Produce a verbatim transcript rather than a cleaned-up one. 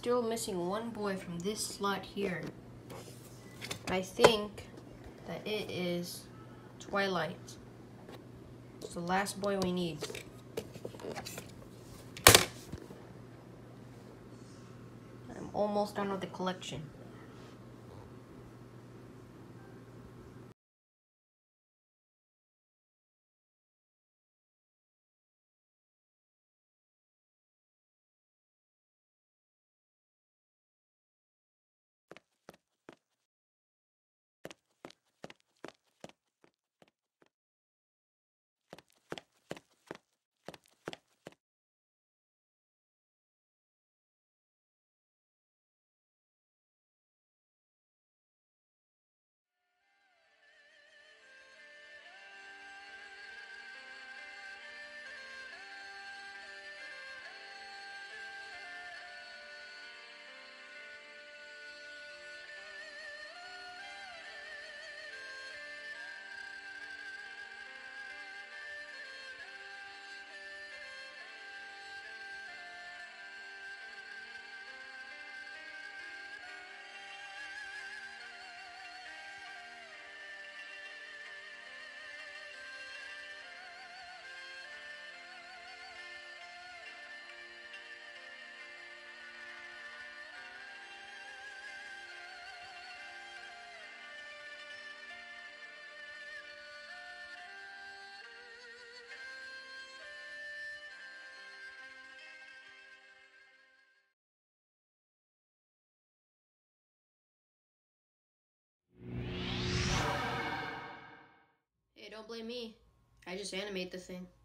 still missing one boy from this slot here. I think that it is Twilight. It's the last boy we need. I'm almost done with the collection. Hey, don't blame me. I just animate the thing.